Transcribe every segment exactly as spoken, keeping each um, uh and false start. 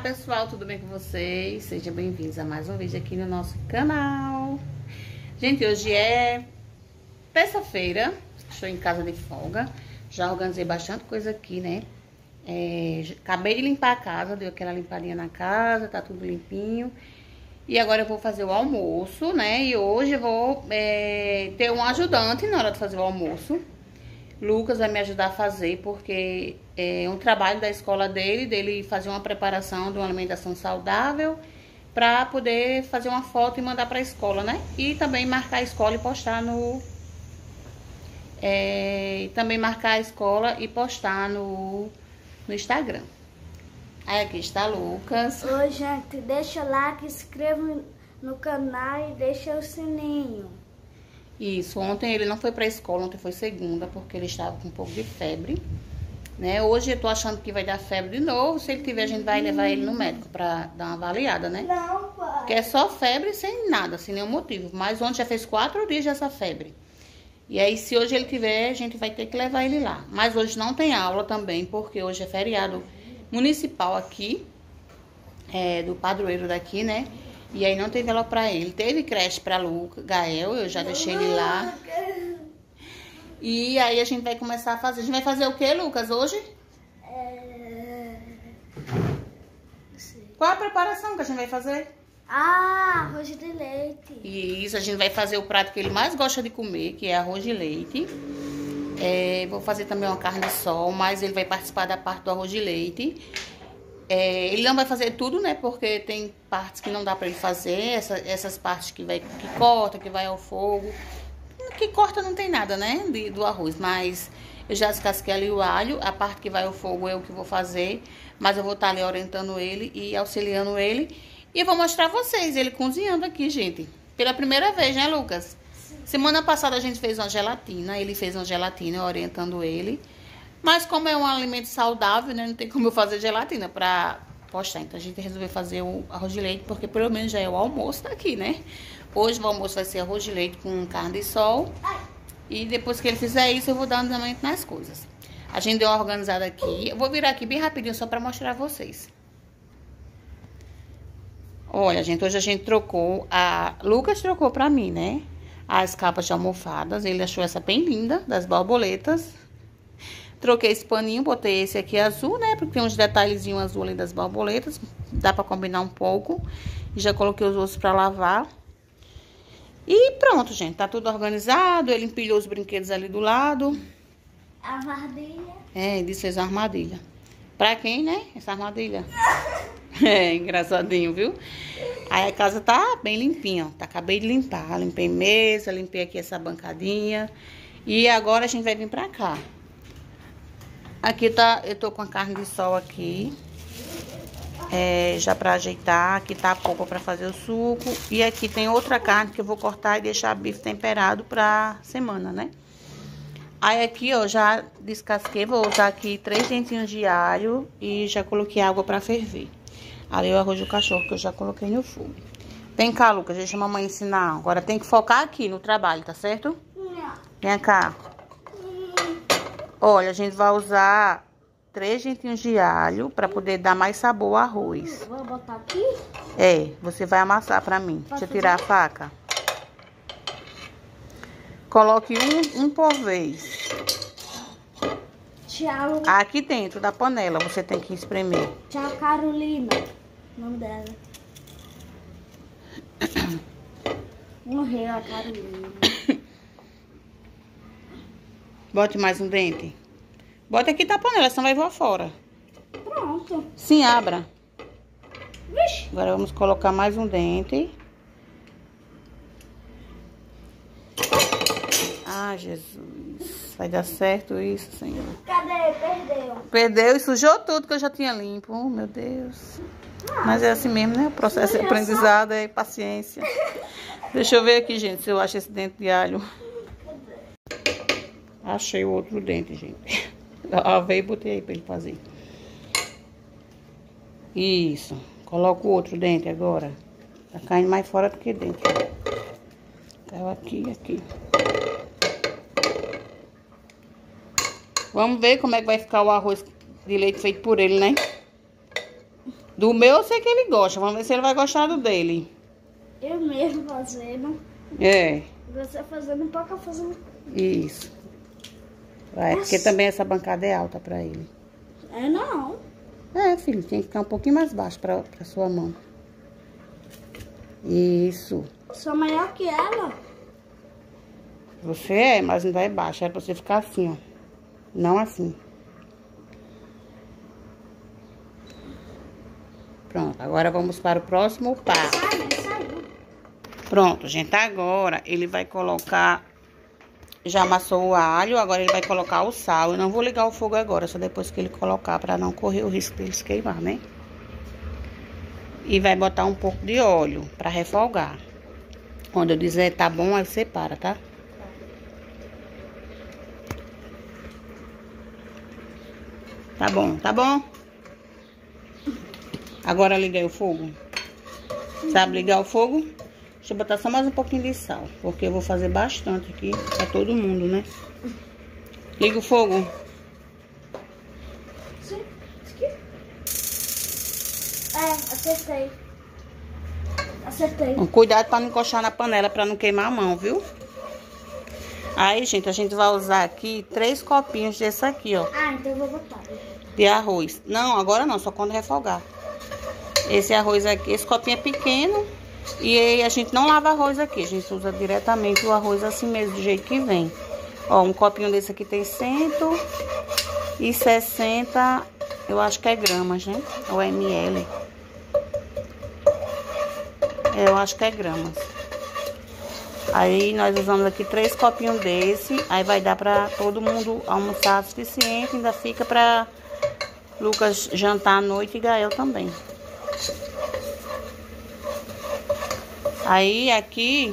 pessoal, tudo bem com vocês? Sejam bem-vindos a mais um vídeo aqui no nosso canal. Gente, hoje é terça-feira, estou em casa de folga. Já organizei bastante coisa aqui, né? É, acabei de limpar a casa, deu aquela limpadinha na casa, tá tudo limpinho. E agora eu vou fazer o almoço, né? E hoje eu vou é, ter um ajudante na hora de fazer o almoço. Lucas vai me ajudar a fazer, porque é um trabalho da escola dele, dele fazer uma preparação de uma alimentação saudável, para poder fazer uma foto e mandar para a escola, né? E também marcar a escola e postar no... É, também marcar a escola e postar no, no Instagram. Aí aqui está Lucas. Oi, gente, deixa o like, inscreva no canal e deixa o sininho. Isso, ontem ele não foi pra escola, ontem foi segunda, porque ele estava com um pouco de febre, né? Hoje eu tô achando que vai dar febre de novo, se ele tiver a gente vai levar ele no médico pra dar uma avaliada, né? Não, pai. Porque é só febre sem nada, sem nenhum motivo, mas ontem já fez quatro dias dessa febre. E aí se hoje ele tiver, a gente vai ter que levar ele lá. Mas hoje não tem aula também, porque hoje é feriado municipal aqui, é, do padroeiro daqui, né? E aí não teve aula pra ele. Teve creche pra Lucas, Gael, eu já deixei ele lá. E aí a gente vai começar a fazer. A gente vai fazer o que, Lucas, hoje? É... Qual a preparação que a gente vai fazer? Ah, arroz de leite. Isso, a gente vai fazer o prato que ele mais gosta de comer, que é arroz de leite. É, vou fazer também uma carne de sol, mas ele vai participar da parte do arroz de leite. É, ele não vai fazer tudo, né? Porque tem partes que não dá pra ele fazer. Essa, essas partes que, vai, que corta, que vai ao fogo. Que corta não tem nada, né? De, do arroz. Mas eu já descasquei ali o alho. A parte que vai ao fogo é eu que vou fazer. Mas eu vou estar ali orientando ele e auxiliando ele. E vou mostrar a vocês ele cozinhando aqui, gente. Pela primeira vez, né, Lucas? Sim. Semana passada a gente fez uma gelatina. Ele fez uma gelatina orientando ele. Mas como é um alimento saudável, né? Não tem como eu fazer gelatina pra postar. Então a gente resolveu fazer o arroz de leite, porque pelo menos já é o almoço daqui, né? Hoje o almoço vai ser arroz de leite com carne de sol. E depois que ele fizer isso, eu vou dar um andamento nas coisas. A gente deu uma organizada aqui. Eu vou virar aqui bem rapidinho só pra mostrar a vocês. Olha, gente, hoje a gente trocou. A Lucas trocou pra mim, né? As capas de almofadas. Ele achou essa bem linda, das borboletas. Troquei esse paninho, botei esse aqui azul, né? Porque tem uns detalhezinhos azul ali das borboletas. Dá pra combinar um pouco. E já coloquei os outros pra lavar. E pronto, gente. Tá tudo organizado. Ele empilhou os brinquedos ali do lado. Armadilha. É, ele fez uma armadilha. Pra quem, né? Essa armadilha. É, engraçadinho, viu? Aí a casa tá bem limpinha, ó. Tá, acabei de limpar. Limpei mesa, limpei aqui essa bancadinha. E agora a gente vai vir pra cá. Aqui tá, eu tô com a carne de sol aqui, é, já pra ajeitar. Aqui tá a polpa pra fazer o suco. E aqui tem outra carne que eu vou cortar e deixar bife temperado pra semana, né? Aí aqui, ó, já descasquei, vou usar aqui três dentinhos de alho e já coloquei água pra ferver. Ali o arroz do cachorro que eu já coloquei no fogo. Vem cá, Lucas, deixa a mamãe ensinar. Agora tem que focar aqui no trabalho, tá certo? Não. Vem cá. Olha, a gente vai usar três dentinhos de alho para poder dar mais sabor ao arroz. Vou botar aqui? É, você vai amassar para mim. Deixa eu tirar a faca. Coloque um, um por vez. Tchau. Aqui dentro da panela você tem que espremer. Tchau, Carolina. O nome dela. Morreu a Carolina. Bote mais um dente. Bota aqui da panela, senão vai voar fora. Pronto. Sim, abra. Vixe. Agora vamos colocar mais um dente. Ah, Jesus. Vai dar certo isso, Senhor. Cadê? Perdeu. Perdeu e sujou tudo que eu já tinha limpo. Oh, meu Deus. Ah, Mas é assim mesmo, né? O processo de aprendizado é paciência. Deixa eu ver aqui, gente, se eu acho esse dente de alho. Achei o outro dente, gente. Lavei e botei aí pra ele fazer. Isso. Coloca o outro dente agora. Tá caindo mais fora do que dentro. Caiu aqui e aqui. Vamos ver como é que vai ficar o arroz de leite feito por ele, né? Do meu eu sei que ele gosta. Vamos ver se ele vai gostar do dele. Eu mesmo fazendo. É. Você fazendo um pouco, eu fazendo. Isso. Vai, porque também essa bancada é alta pra ele. É, não. É, filho, tem que ficar um pouquinho mais baixo pra, pra sua mão. Isso. Sou maior que ela. Você é, mas não vai baixo. É pra você ficar assim, ó. Não assim. Pronto, agora vamos para o próximo passo. Sai, sai. Pronto, gente, agora ele vai colocar... Já amassou o alho, agora ele vai colocar o sal. Eu não vou ligar o fogo agora, só depois que ele colocar, pra não correr o risco dele se queimar, né? E vai botar um pouco de óleo pra refogar. Quando eu dizer tá bom, aí separa, tá? Tá bom, tá bom? Agora liguei o fogo. Sabe ligar o fogo? Deixa eu botar só mais um pouquinho de sal, porque eu vou fazer bastante aqui pra todo mundo, né? Liga o fogo. Sim, aqui. É, acertei. Acertei. Cuidado pra não encostar na panela, pra não queimar a mão, viu? Aí, gente, a gente vai usar aqui três copinhos desse aqui, ó. Ah, então eu vou botar. De arroz. Não, agora não, só quando refogar. Esse arroz aqui, esse copinho é pequeno. E aí a gente não lava arroz aqui, a gente usa diretamente o arroz assim mesmo, do jeito que vem. Ó, um copinho desse aqui tem cento e sessenta, eu acho que é gramas, né? Ou ml. É, eu acho que é gramas. Aí nós usamos aqui três copinhos desse, aí vai dar pra todo mundo almoçar o suficiente, ainda fica pra Lucas jantar à noite e Gael também. Aí aqui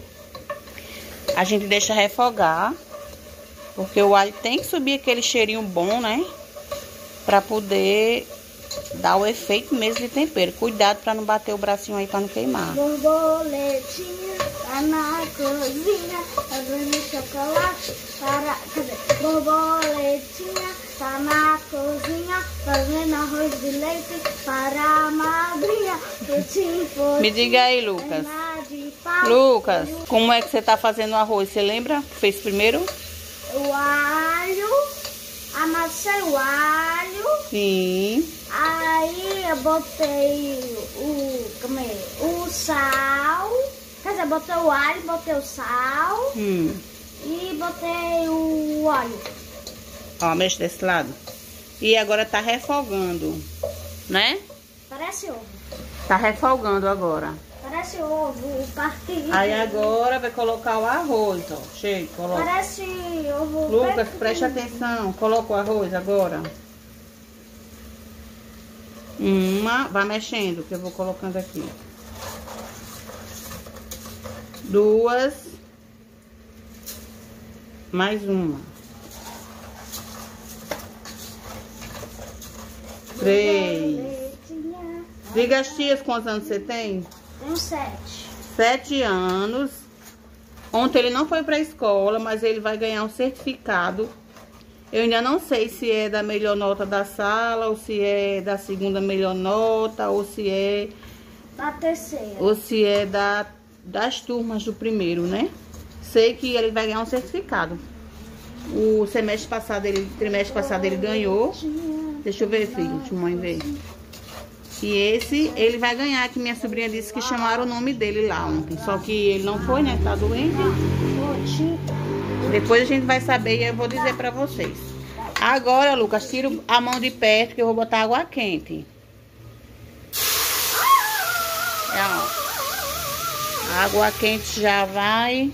a gente deixa refogar, porque o alho tem que subir aquele cheirinho bom, né? Pra poder dar o efeito mesmo de tempero. Cuidado pra não bater o bracinho aí, pra não queimar. Borboletinha tá na cozinha, fazendo chocolate para... Cadê? Borboletinha tá na cozinha, fazendo arroz de leite para a madrinha. Me diga aí, Lucas. Lucas, como é que você tá fazendo o arroz? Você lembra? Fez primeiro? O alho, amassei o alho. Sim. Aí eu botei o, como é? O sal. Quer dizer, botei o alho, botei o sal. Hum. E botei o óleo. Ó, mexe desse lado. E agora tá refogando, né? Parece ovo. Tá refogando agora. Parece ovo, o partido. Aí agora vai colocar o arroz, ó. Chega, coloca. Parece ovo. Lucas, preste atenção. Coloca o arroz agora. Uma, vai mexendo, que eu vou colocando aqui. Duas. Mais uma. Três. Diga as tias quantos anos você tem? Tenho sete. Sete anos. Ontem ele não foi pra escola, mas ele vai ganhar um certificado. Eu ainda não sei se é da melhor nota da sala, ou se é da segunda melhor nota, ou se é... Da terceira. Ou se é da, das turmas do primeiro, né? Sei que ele vai ganhar um certificado. O semestre passado, ele, trimestre passado ele ganhou. Deixa eu ver, filho, deixa a mãe ver. E esse, ele vai ganhar, que minha sobrinha disse que chamaram o nome dele lá ontem. Só que ele não foi, né? Tá doente. Depois a gente vai saber e eu vou dizer pra vocês. Agora, Lucas, tira a mão de perto que eu vou botar água quente. É, ó. A água quente já vai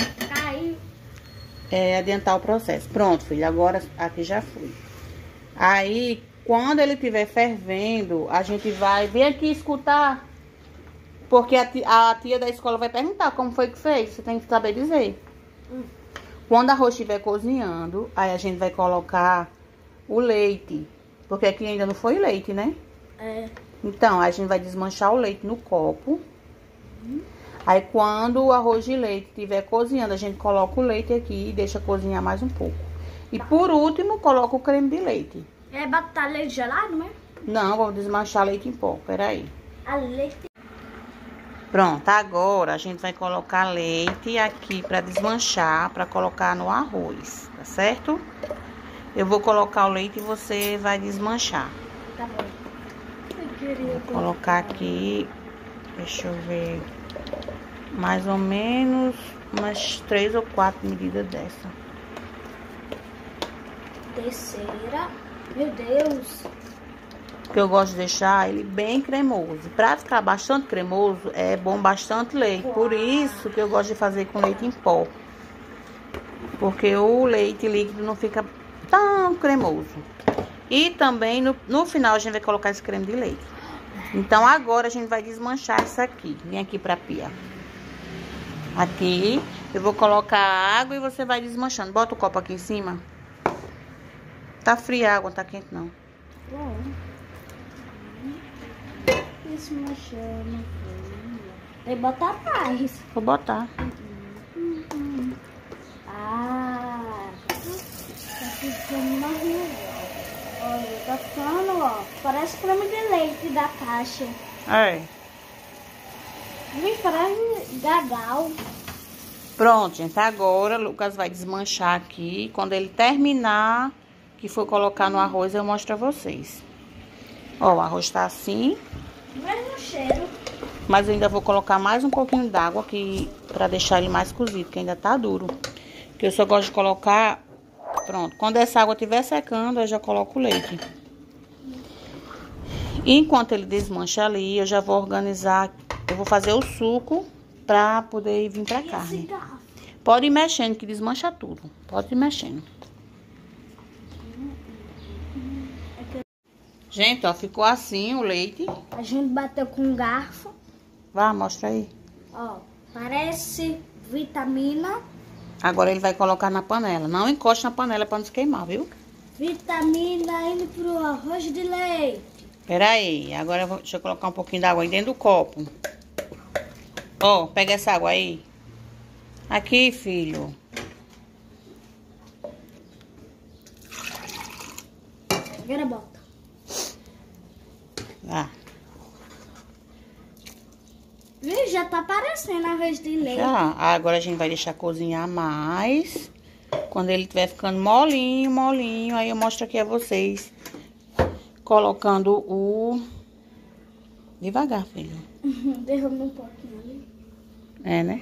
é, adiantar o processo. Pronto, filho, agora aqui já foi. Aí, quando ele estiver fervendo, a gente vai... Vem aqui escutar. Porque a tia, a tia da escola vai perguntar como foi que fez. Você tem que saber dizer. Hum. Quando o arroz estiver cozinhando, aí a gente vai colocar o leite. Porque aqui ainda não foi leite, né? É. Então, a gente vai desmanchar o leite no copo. Hum. Aí, quando o arroz de leite estiver cozinhando, a gente coloca o leite aqui e deixa cozinhar mais um pouco. E, por último, coloca o creme de leite. É botar leite gelado, né? Não, vou desmanchar leite em pó, peraí. A leite... Pronto, agora a gente vai colocar leite aqui pra desmanchar, pra colocar no arroz, tá certo? Eu vou colocar o leite e você vai desmanchar. Tá bom. Eu queria... Vou colocar aqui, deixa eu ver, mais ou menos umas três ou quatro medidas dessa. Terceira. Meu Deus. Que eu gosto de deixar ele bem cremoso. Pra ficar bastante cremoso, é bom bastante leite. Por isso que eu gosto de fazer com leite em pó. Porque o leite líquido não fica tão cremoso. E também no, no final a gente vai colocar esse creme de leite. Então agora a gente vai desmanchar isso aqui. Vem aqui pra pia. Aqui eu vou colocar a água e você vai desmanchando. Bota o copo aqui em cima. Tá fria a água, não tá quente não. Bom. Desmanchando. Tem que botar mais. Vou botar. Uhum. Ah. Tá ficando mais legal. Olha, tá ficando, ó. Parece creme de leite da caixa. É. Vem, parece gagal. Pronto, gente. Agora o Lucas vai desmanchar aqui. Quando ele terminar, que for colocar no arroz, eu mostro a vocês. Ó, o arroz tá assim. Mesmo cheiro. Mas eu ainda vou colocar mais um pouquinho d'água aqui pra deixar ele mais cozido, que ainda tá duro. Porque eu só gosto de colocar... Pronto, quando essa água estiver secando, eu já coloco o leite. E enquanto ele desmancha ali, eu já vou organizar... Eu vou fazer o suco pra poder vir pra carne. Pode ir mexendo, que desmancha tudo. Pode ir mexendo. Gente, ó, ficou assim o leite. A gente bateu com um garfo. Vá, mostra aí. Ó, parece vitamina. Agora ele vai colocar na panela. Não encoste na panela pra não se queimar, viu? Vitamina indo pro arroz de leite. Peraí, agora eu vou, deixa eu colocar um pouquinho d'água aí dentro do copo. Ó, pega essa água aí. Aqui, filho. Agora bota. Ah. Viu? Já tá aparecendo arroz de leite. Já. Agora a gente vai deixar cozinhar mais. Quando ele estiver ficando molinho, molinho, aí eu mostro aqui a vocês. Colocando o... Devagar, filho. Derrama um pouquinho ali. É, né?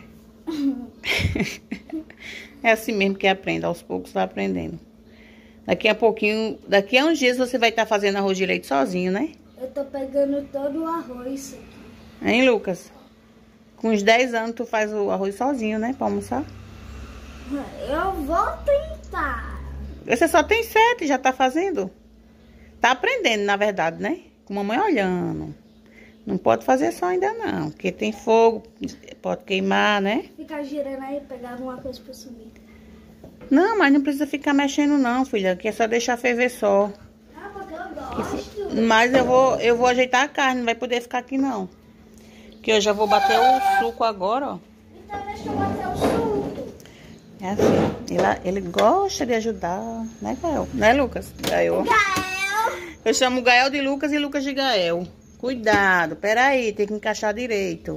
É assim mesmo que aprende. Aos poucos vai aprendendo. Daqui a pouquinho... Daqui a uns dias você vai estar fazendo arroz de leite sozinho, né? Eu tô pegando todo o arroz aqui. Hein, Lucas? Com uns dez anos tu faz o arroz sozinho, né? Pra almoçar. Eu vou tentar. Você só tem sete, já tá fazendo? Tá aprendendo, na verdade, né? Com mamãe olhando. Não pode fazer só ainda não. Porque tem fogo, pode queimar, né? Ficar girando aí e pegar alguma coisa pra subir. Não, mas não precisa ficar mexendo não, filha. Aqui é só deixar ferver só. Ah, porque eu gosto. Mas eu vou, eu vou ajeitar a carne, não vai poder ficar aqui não. Que eu já vou bater o suco agora, ó. Então deixa eu bater o suco. É assim, ele, ele gosta de ajudar, né, Gael? Né, Lucas? Gael. Gael. Eu chamo Gael de Lucas e Lucas de Gael. Cuidado, peraí, tem que encaixar direito.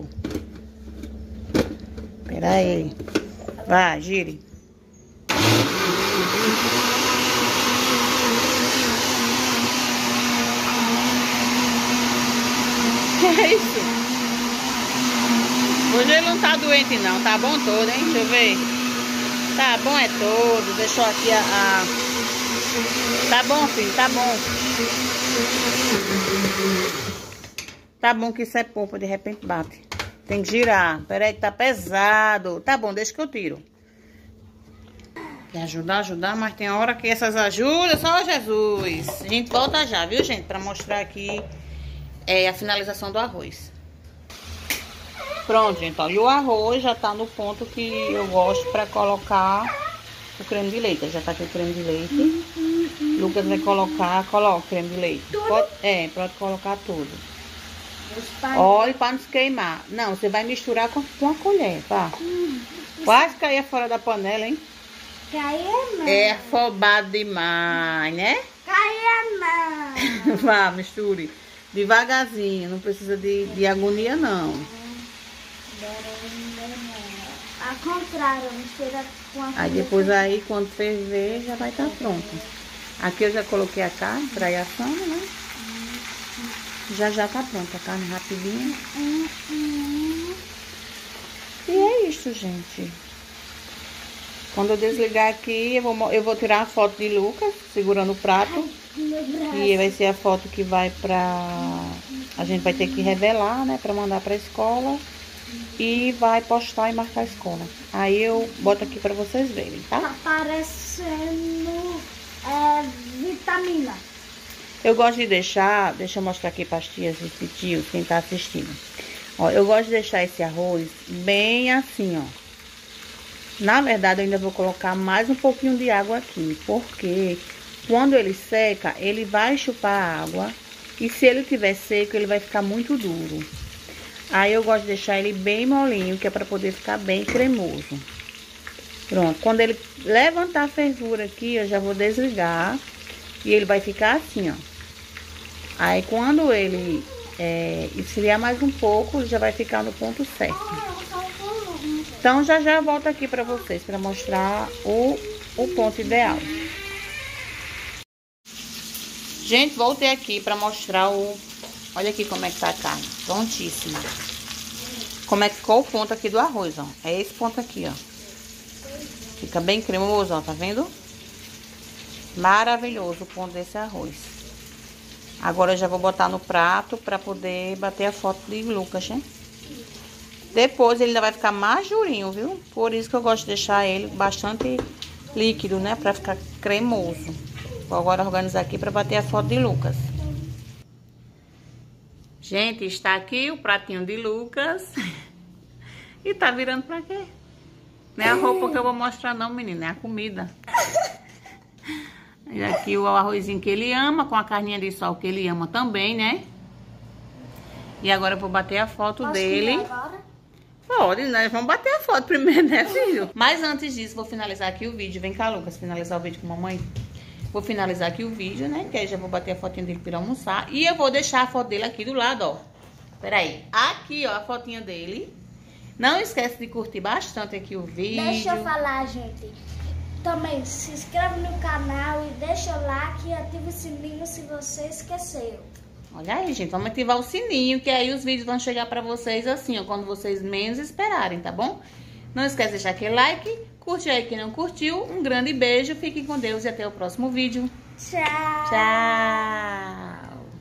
Peraí. Vai, gire. Que é isso? Hoje ele não tá doente não, tá bom todo, hein? Deixa eu ver. Tá bom é todo, deixou aqui a... a... Tá bom, filho, tá bom. Tá bom que isso é polpa, de repente bate. Tem que girar. Peraí que tá pesado. Tá bom, deixa que eu tiro. Quer ajudar, ajudar, mas tem hora que essas ajudas só Jesus. A gente volta já, viu, gente? Pra mostrar aqui é, a finalização do arroz. Pronto, gente, ó. E o arroz já tá no ponto que eu gosto pra colocar o creme de leite. Já tá aqui o creme de leite. Uhum. Lucas vai colocar, coloca o creme de leite. Pode, é, pode colocar tudo. Olha, para não se queimar. Não, você vai misturar com, com a colher, tá? Hum, quase caía fora da panela, hein? Caiu, não. É afobado demais, né? Caiu. saia não. Vá, misture. Devagarzinho, não precisa de, de agonia, não. Ao contrário, mistura com a... Aí depois aí, quando ferver, já vai estar pronto. Aqui eu já coloquei a carne para ir assando, né? Já já tá pronta a carne rapidinho. E é isso, gente. Quando eu desligar aqui, eu vou, eu vou tirar a foto de Lucas segurando o prato. E vai ser a foto que vai pra... A gente vai ter que revelar, né? Pra mandar pra escola. E vai postar e marcar a escola. Aí eu boto aqui pra vocês verem, tá? Tá parecendo é, vitamina. Eu gosto de deixar... Deixa eu mostrar aqui para as tias e tios, quem tá assistindo. Ó, eu gosto de deixar esse arroz bem assim, ó. Na verdade, eu ainda vou colocar mais um pouquinho de água aqui. Porque quando ele seca, ele vai chupar água. E se ele tiver seco, ele vai ficar muito duro. Aí eu gosto de deixar ele bem molinho, que é para poder ficar bem cremoso. Pronto. Quando ele levantar a fervura aqui, eu já vou desligar. E ele vai ficar assim, ó. Aí quando ele é, esfriar mais um pouco, ele já vai ficar no ponto certo. Então já já eu volto aqui pra vocês, pra mostrar o, o ponto ideal. Gente, voltei aqui pra mostrar o... Olha aqui como é que tá a carne, prontíssima. Como é que ficou o ponto aqui do arroz, ó. É esse ponto aqui, ó. Fica bem cremoso, ó, tá vendo? Maravilhoso o ponto desse arroz. Agora eu já vou botar no prato pra poder bater a foto de Lucas, né? Depois ele ainda vai ficar mais durinho, viu? Por isso que eu gosto de deixar ele bastante líquido, né? Pra ficar cremoso. Vou agora organizar aqui pra bater a foto de Lucas. Gente, está aqui o pratinho de Lucas. E tá virando pra quê? Não é a roupa que eu vou mostrar não, menina. É a comida. E aqui o arrozinho que ele ama, com a carninha de sol que ele ama também, né? E agora eu vou bater a foto Posso dele. agora? Pode, nós vamos bater a foto primeiro, né, filho? Mas antes disso, vou finalizar aqui o vídeo. Vem cá, Lucas, finalizar o vídeo com a mamãe. Vou finalizar aqui o vídeo, né? Que aí já vou bater a fotinha dele pra almoçar. E eu vou deixar a foto dele aqui do lado, ó. Peraí. Aqui, ó, a fotinha dele. Não esquece de curtir bastante aqui o vídeo. Deixa eu falar, gente. Também se inscreve no canal e deixa o like e ativa o sininho se você esqueceu. Olha aí, gente, vamos ativar o sininho, que aí os vídeos vão chegar pra vocês assim, ó, quando vocês menos esperarem, tá bom? Não esquece de deixar aquele like, curte aí quem não curtiu, um grande beijo, fiquem com Deus e até o próximo vídeo. Tchau! Tchau!